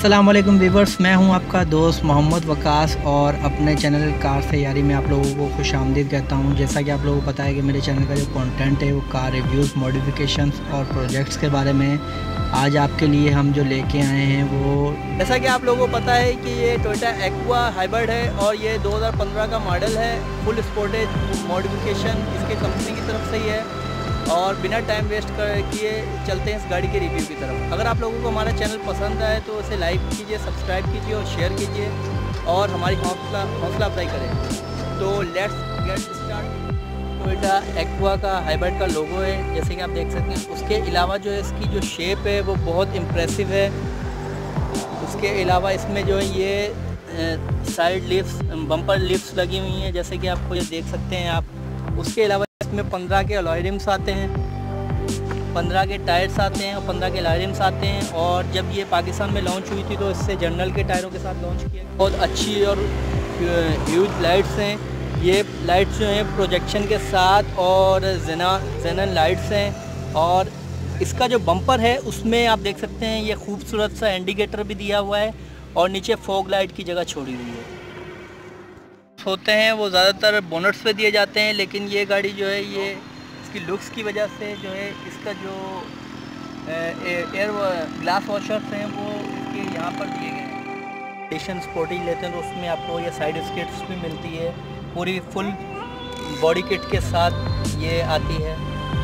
अस्सलाम वालेकुम वीवर्स, मैं हूं आपका दोस्त मोहम्मद वकास और अपने चैनल कार से यारी में आप लोगों को खुशामदीद कहता हूं। जैसा कि आप लोगों को पता है कि मेरे चैनल का जो कंटेंट है वो कार रिव्यूज़, मॉडिफिकेशंस और प्रोजेक्ट्स के बारे में। आज आपके लिए हम जो लेके आए हैं वो, जैसा कि आप लोगों को पता है कि ये टोयोटा एक्वा हाइब्रिड है और ये 2015 का मॉडल है। फुल स्पोर्टेज मॉडिफिकेशन इसके कंपनी की तरफ से ही है और बिना टाइम वेस्ट किए चलते हैं इस गाड़ी के रिव्यू की तरफ। अगर आप लोगों को हमारा चैनल पसंद आए तो उसे लाइक कीजिए, सब्सक्राइब कीजिए और शेयर कीजिए और हमारी हौसला अफजाई करें। तो let's get start. Toyota Aqua का हाइब्रिड का लोगो है, जैसे कि आप देख सकते हैं। उसके अलावा जो है इसकी जो शेप है वो बहुत इम्प्रेसिव है। उसके अलावा इसमें जो है ये साइड लिफ्ट्स, बम्पर लिफ्ट्स लगी हुई हैं, जैसे कि आपको ये देख सकते हैं आप। उसके अलावा इसमें 15 के अलॉय रिम्स आते हैं, 15 के टायर्स आते हैं और 15 के अलॉय रिम्स आते हैं। और जब ये पाकिस्तान में लॉन्च हुई थी तो इससे जनरल के टायरों के साथ लॉन्च किया। बहुत अच्छी और ह्यूज लाइट्स हैं। ये लाइट्स जो हैं प्रोजेक्शन के साथ और जेनन लाइट्स हैं। और इसका जो बम्पर है उसमें आप देख सकते हैं ये खूबसूरत सा इंडिकेटर भी दिया हुआ है और नीचे फॉग लाइट की जगह छोड़ी हुई है। होते हैं वो ज़्यादातर बोनट्स पे दिए जाते हैं, लेकिन ये गाड़ी जो है ये इसकी लुक्स की वजह से जो है इसका जो एयर ग्लास वॉशर्स हैं वो इसके यहाँ पर दिए गए हैं। एडिशन स्पोर्टी लेते हैं तो उसमें आपको ये साइड स्किट्स भी मिलती है, पूरी फुल बॉडी किट के साथ ये आती है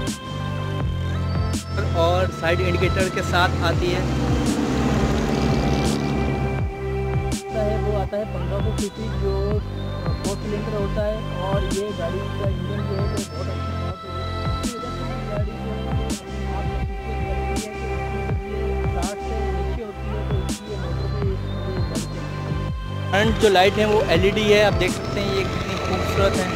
और साइड इंडिकेटर के साथ आती है। वो आता है 1550 जो 4 सिलेंडर होता है और ये गाड़ी का इंजन जो है वो बहुत अच्छा गाड़ी जो है आप करती है कि ये 60 से नीचे होती है तो इसलिए मोटर पे फ्रंट जो लाइट है वो LED है। आप देख सकते हैं ये कितनी खूबसूरत है।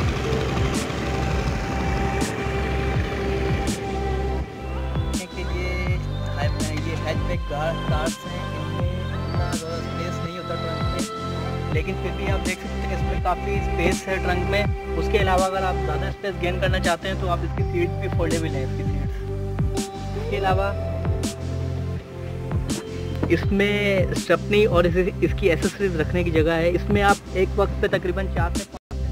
ये हैचबैक कार्स हैं, इनमें इतना ज़्यादा स्पेस नहीं होता ट्रंक में, लेकिन फिर भी आप देख सकते हैं इसमें काफ़ी स्पेस है ट्रंक में। उसके अलावा अगर आप ज़्यादा स्पेस गेन करना चाहते हैं तो आप इसकी सीट भी फोल्डेबल है, इसकी सीट्स। इसके अलावा इसमें स्टेपनी और इसकी एसेसरीज रखने की जगह है। इसमें आप एक वक्त पे तकरीबन 4 से 5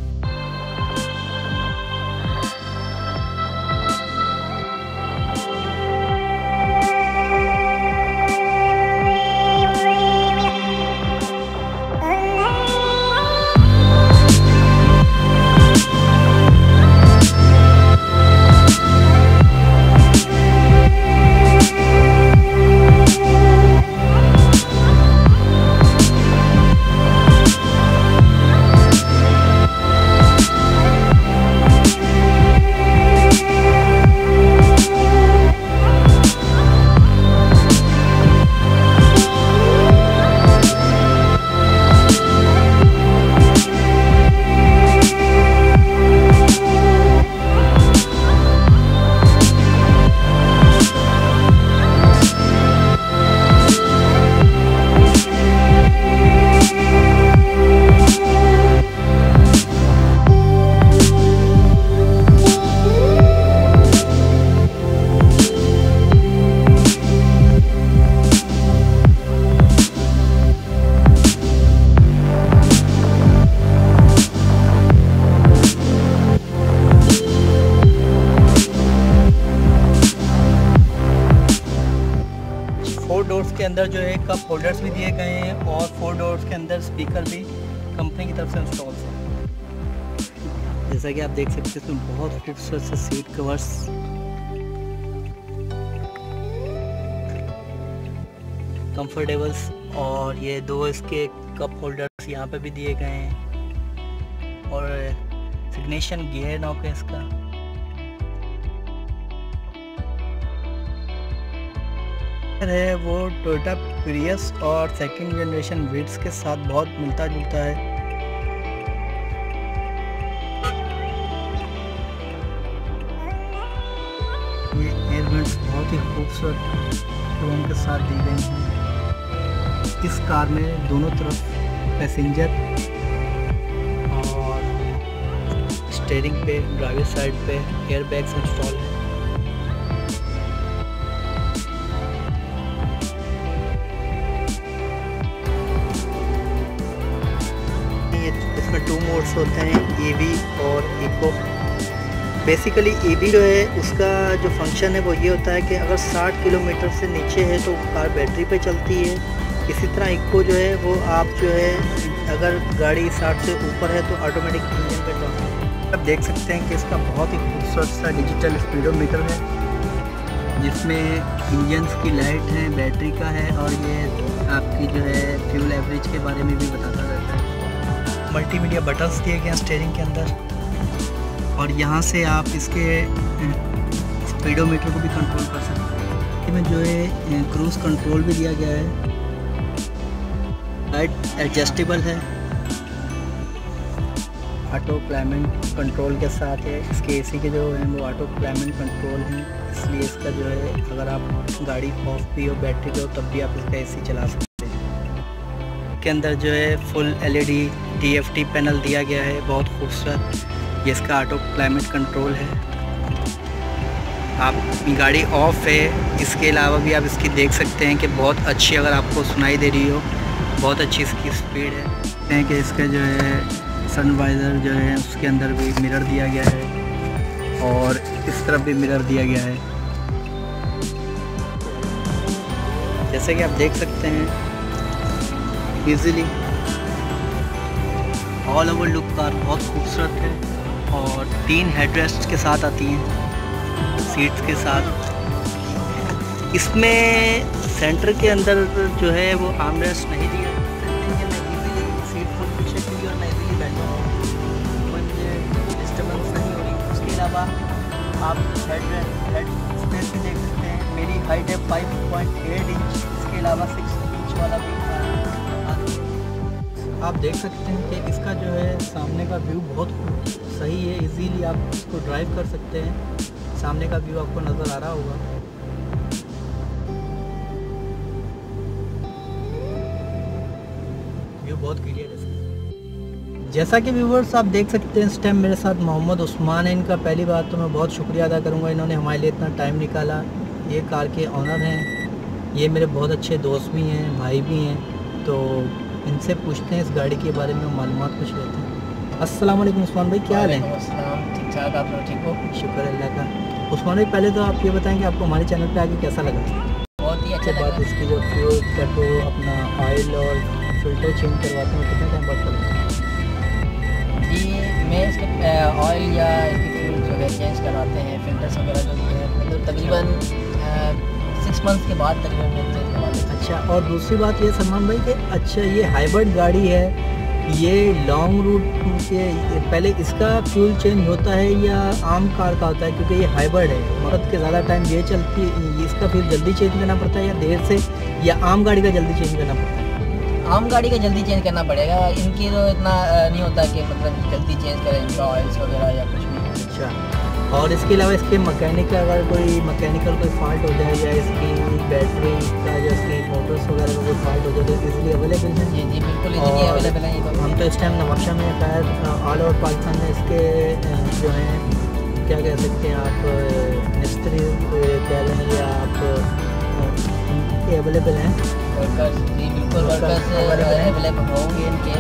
डोर्स के अंदर जो है कप होल्डर्स भी दिए गए हैं और 4 डोर्स के अंदर स्पीकर भी कंपनी की तरफ से इंस्टॉल हैं। जैसा कि आप देख सकते हैं इसमें बहुत खूबसूरत से सीट कवर्स, कंफर्टेबल्स और ये 2 इसके कप होल्डर्स यहाँ पे भी दिए गए हैं और सिग्नेशन गियर नॉक है इसका। है वो टोयोटा प्रियस और सेकंड जनरेशन विट्स के साथ बहुत मिलता जुलता है। ये एयरवेंट्स बहुत ही खूबसूरत टोन के साथ दी गई हैं। इस कार में दोनों तरफ पैसेंजर और स्टीयरिंग पे, ड्राइवर साइड पे एयर बैग्स इंस्टॉल है। इसमें 2 मोड्स होते हैं, ईवी और इको। बेसिकली ईवी जो है उसका जो फंक्शन है वो ये होता है कि अगर 60 किलोमीटर से नीचे है तो कार बैटरी पे चलती है। इसी तरह इको जो है वो आप जो है अगर गाड़ी 60 से ऊपर है तो ऑटोमेटिक इंजन पे चलता है। आप देख सकते हैं कि इसका बहुत ही खूबसूरत सा डिजिटल स्पीडोमीटर है जिसमें इंजन्स की लाइट है, बैटरी का है और ये आपकी जो है फ्यूल एवरेज के बारे में भी बताता रहता है। मल्टीमीडिया बटन्स दिए गए हैं स्टीयरिंग के अंदर और यहाँ से आप इसके स्पीडोमीटर को भी कंट्रोल कर सकते हैं। इसमें जो है क्रूज़ कंट्रोल भी दिया गया है, लाइट एडजस्टेबल है, ऑटो क्लाइमेट कंट्रोल के साथ है। इसके एसी के जो है वो ऑटो क्लाइमेट कंट्रोल हैं, इसलिए इसका जो है अगर आप गाड़ी ऑफ भी हो, बैटरी पे हो, तब भी आप इसका एसी चला सकते हैं। के अंदर जो है फुल एलईडी टीएफटी पैनल दिया गया है, बहुत खूबसूरत। ये इसका ऑटो क्लाइमेट कंट्रोल है। आप गाड़ी ऑफ है, इसके अलावा भी आप इसकी देख सकते हैं कि बहुत अच्छी, अगर आपको सुनाई दे रही हो, बहुत अच्छी इसकी स्पीड है। कि इसका जो है सनवाइज़र जो है उसके अंदर भी मिरर दिया गया है और इस तरफ भी मिरर दिया गया है। जैसे कि आप देख सकते हैं easily all over look car बहुत खूबसूरत है और 3 हेडरेस्ट के साथ आती हैं, सीट्स के साथ। इसमें सेंटर के अंदर जो है वो आर्मरेस्ट नहीं दिया, सीट फुल पीछे की और मैं इजीली बैठा हूँ, कोई मुझे डिस्टर्बेंस नहीं हो रही। उसके अलावा आप हेड स्पेस भी देख सकते हैं। मेरी हाइट है 5.8 इंच, इसके अलावा 6 इंच वाला भी आप देख सकते हैं कि इसका जो है सामने का व्यू बहुत सही है, इजीली आप इसको ड्राइव कर सकते हैं। सामने का व्यू आपको नज़र आ रहा होगा। व्यू बहुत क्लियर है। जैसा कि व्यूवर्स आप देख सकते हैं इस टाइम मेरे साथ मोहम्मद उस्मान है। इनका पहली बात तो मैं बहुत शुक्रिया अदा करूंगा, इन्होंने हमारे लिए इतना टाइम निकाला। ये कार के ऑनर हैं, ये मेरे बहुत अच्छे दोस्त भी हैं, भाई भी हैं। तो इनसे पूछते हैं इस गाड़ी के बारे में, मालूमात कुछ लेते हैं। अस्सलाम वालेकुम उस्मान भाई, क्या हाल है? ठीक ठाक, आप लोग ठीक हो? शुक्र अल्लाह का। उस्मान भाई पहले तो आप ये बताएं कि आपको हमारे चैनल पे आके कैसा लगा? बहुत ही अच्छा लगा। बात इसकी जो फ्यूल पेट्रोल अपना ऑयल और फिल्टर चेंज करवाते हैं कितने टाइम बाद करते हैं? जी मैं इसके ऑयल या इसकी फ्यूल जो है चेंज करवाते हैं, फिल्टर्स वगैरह जो है मतलब तकरीबन 6 मंथ्स के बाद तकरीबन चेंज करवाते हैं। अच्छा, और दूसरी बात ये सलमान भाई कि अच्छा ये हाइब्रिड गाड़ी है, ये लॉन्ग रूट के पहले इसका फ्यूल चेंज होता है या आम कार का होता है? क्योंकि ये हाइब्रिड है, मतलब के ज़्यादा टाइम ये चलती है, इसका फ्यूल जल्दी चेंज करना पड़ता है या देर से, या आम गाड़ी का जल्दी चेंज करना पड़ता है? आम गाड़ी का जल्दी चेंज करना पड़ेगा, इनकी तो इतना नहीं होता कि मतलब जल्दी चेंज करें इनका ऑयल्स वगैरह या कुछ भी। अच्छा, और इसके अलावा इसके मैकेनिक अगर कोई मैकेनिकल कोई फॉल्ट हो जाए या इसकी बैटरी का जो इसकी मोटर्स वगैरह का कोई फॉल्ट हो जाए तो इजीली अवेलेबल है? जी बिल्कुल इजीली अवेलेबल है। ये हम तो इस टाइम नवाबशाह में शायद ऑल ओवर पाकिस्तान में इसके जो हैं क्या कह सकते हैं आप, मिस्त्री कह लें या आप अवेलेबल हैं वर्कर्स? जी बिल्कुल वर्कर्स अवेलेबल होंगे इनके।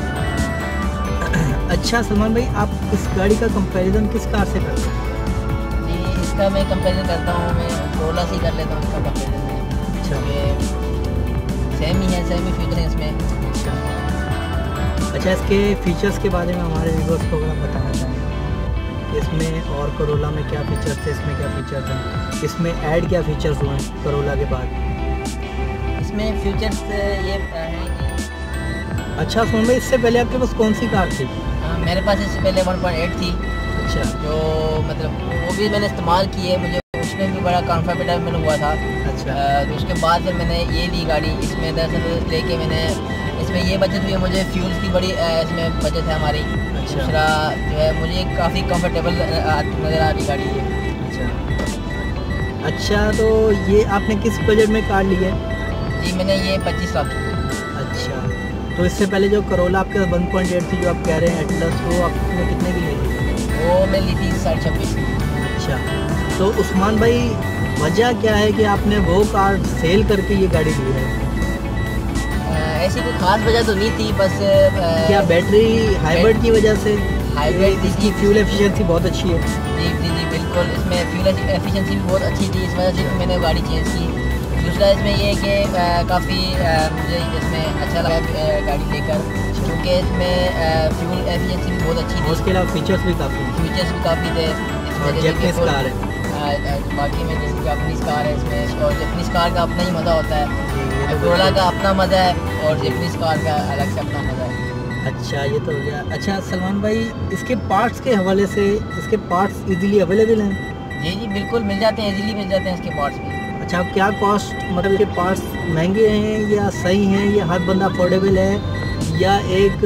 अच्छा सलमान भाई, आप इस गाड़ी का कंपैरिजन किस कार से करते हैं? जी इसका मैं कंपैरिजन करता हूँ, मैं कोरोला से ही कर लेता हूँ इसका कंपैरिजन। अच्छा, सेम ही है, सेम ही फीचर है इसमें। अच्छा, इसके फीचर्स के बारे में हमारे व्यूअर्स को अगर आप बताना चाहें, इसमें और करोला में क्या फीचर्स थे, इसमें क्या फीचर्स हैं, इसमें ऐड क्या फीचर्स हुए हैं करोला के बाद? इसमें फीचर्स ये हैं कि अच्छा सुन भाई, इससे पहले आपके पास कौन सी कार थी? मेरे पास इससे पहले 1.8 थी। अच्छा, जो मतलब वो भी मैंने इस्तेमाल की है, मुझे उसमें भी बड़ा कंफर्टेबल हुआ था। अच्छा, तो उसके बाद फिर मैंने ये ली गाड़ी, इसमें दरअसल लेके मैंने इसमें ये बचत हुई है, मुझे फ्यूल्स की बड़ी इसमें बचत है हमारी। अच्छा, दूसरा जो है मुझे काफ़ी कंफर्टेबल नज़र आ रही गाड़ी ये। अच्छा, तो ये आपने किस बजट में कार ली है? जी मैंने ये 25 लाख। अच्छा, तो इससे पहले जो करोला आपके पास 1.8 थी जो आप कह रहे हैं एटलस, वो आपने कितने की ली थी? वो मैं ली थी 26.5। अच्छा, तो उस्मान भाई वजह क्या है कि आपने वो कार सेल करके ये गाड़ी ली है? ऐसी कोई खास वजह तो नहीं थी, बस क्या बैटरी हाइब्रिड की वजह से? हाइब्रिड इसकी फ्यूल एफिशिएंसी बहुत अच्छी है। जी बिल्कुल, इसमें फ्यूल एफिशिएंसी भी बहुत अच्छी थी, इस वजह से मैंने गाड़ी चेंज की। दूसरा इसमें ये है कि काफ़ी मुझे इसमें अच्छा लगा गाड़ी लेकर, क्योंकि इसमें फ्यूल एफिशिएंसी भी बहुत अच्छी थी। उसके अलावा फीचर्स भी काफ़ी थे। और जैपनीज़ कार है बाकी में जैसे जापानीज़ कार है इसमें, और जापानीज़ कार का अपना ही मज़ा होता है। कोरोला का अपना मज़ा है और जापानीज़ कार का अलग से अपना मज़ा है। अच्छा, ये तो हो गया। अच्छा सलमान भाई, इसके पार्ट्स के हवाले से इसके पार्ट्स इजीली अवेलेबल हैं? जी बिल्कुल मिल जाते हैं, इजीली मिल जाते हैं इसके पार्ट्स भी। अच्छा, क्या कॉस्ट, मतलब इसके पार्ट्स महंगे हैं या सही हैं, या हर बंदा अफोर्डेबल है, या एक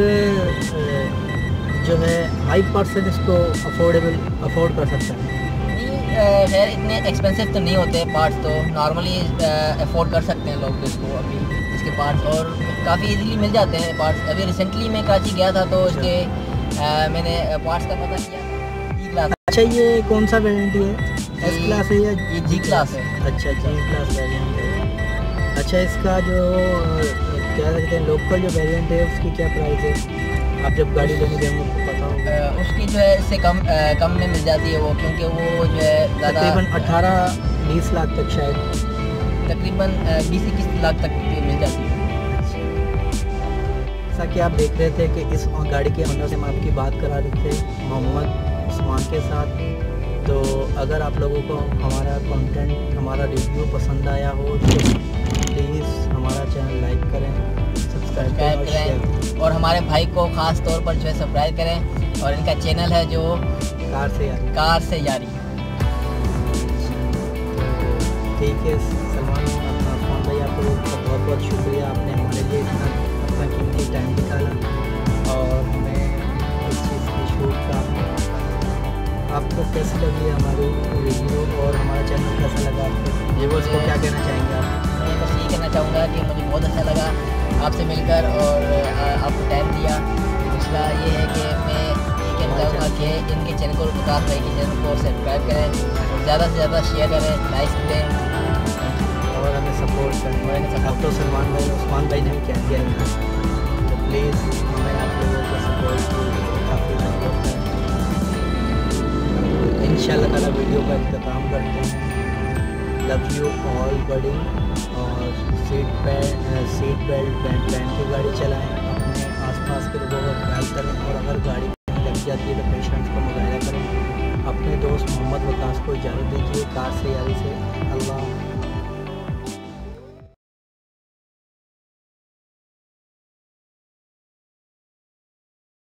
जो है हाई पर्सन इसको अफोर्ड कर सकता है? खैर इतने एक्सपेंसिव तो नहीं होते पार्ट्स, तो नॉर्मली अफोर्ड कर सकते हैं लोग इसको अभी इसके पार्ट्स, और काफ़ी इजीली मिल जाते हैं पार्ट्स। अभी रिसेंटली मैं कराची गया था तो इसके मैंने पार्ट्स का पता किया, जी क्लास। अच्छा, ये कौन सा वेरिएंट है? एस क्लास है या ये जी क्लास है? अच्छा, जी क्लास वेरिएंट है। अच्छा, इसका जो क्या कहते हैं लोकल जो वेरिएंट है उसकी क्या प्राइस है? आप जब गाड़ी लेने जाएंगे तो पता होगा। उसकी जो है इससे कम में मिल जाती है वो, क्योंकि वो जो है तकरीबन 18-20 लाख तक, शायद तकरीबन 20-21 लाख तक मिल जाती है। जैसा कि आप देख रहे थे कि इस गाड़ी के ओनर से हम आपकी बात करा रहे थे, मोहम्मद उस्मान के साथ। तो अगर आप लोगों को हमारा कंटेंट, हमारा रिव्यू पसंद आया हो तो प्लीज़ हमारा चैनल लाइक करें, सब्सक्राइब करें, और हमारे भाई को ख़ास तौर पर जो है सब्सक्राइब करें। और इनका चैनल है जो कार से यारी। ठीक है सलमान भाई, आप लोगों का बहुत बहुत शुक्रिया, आपने हमारे लिए इतना अपना कीमती टाइम निकाला और हमें इस चीज़ की शूट का। आपको कैसी लगी हमारी वीडियो और हमारा चैनल कैसा लगा आपको? ये वो उसको क्या कहना चाहेंगे आप? मैं बस ये कहना चाहूँगा कि मुझे बहुत अच्छा लगा आपसे मिलकर और आपको टाइम दिया। दूसरा ये है कि मैं ये कहना चाहूँगा कि इनके चैनल को, विकास भाई के चैनल को सब्सक्राइब करें और ज़्यादा से ज़्यादा शेयर करें, लाइक दें और हमें सपोर्ट करें। अब तो सलमान भाई, उस्मान भाई ने भी कह दिया है, तो प्लीज़ हमें आप लोगों को सपोर्ट काफ़ी सपोर्ट करें। इंशाल्लाह ताला वीडियो का इख्तिताम करते हैं। लव यू ऑल बडी, और सीट बेल्ट पहन के गाड़ी चलाएं, अपने आसपास के लोगों का ख्याल करें, और अगर गाड़ी लग जाती है तो पेशेंट्स को मुआयना करें। अपने दोस्त मोहम्मद वकास को इजाज़त दीजिए कार से यारी से। अल्लाह।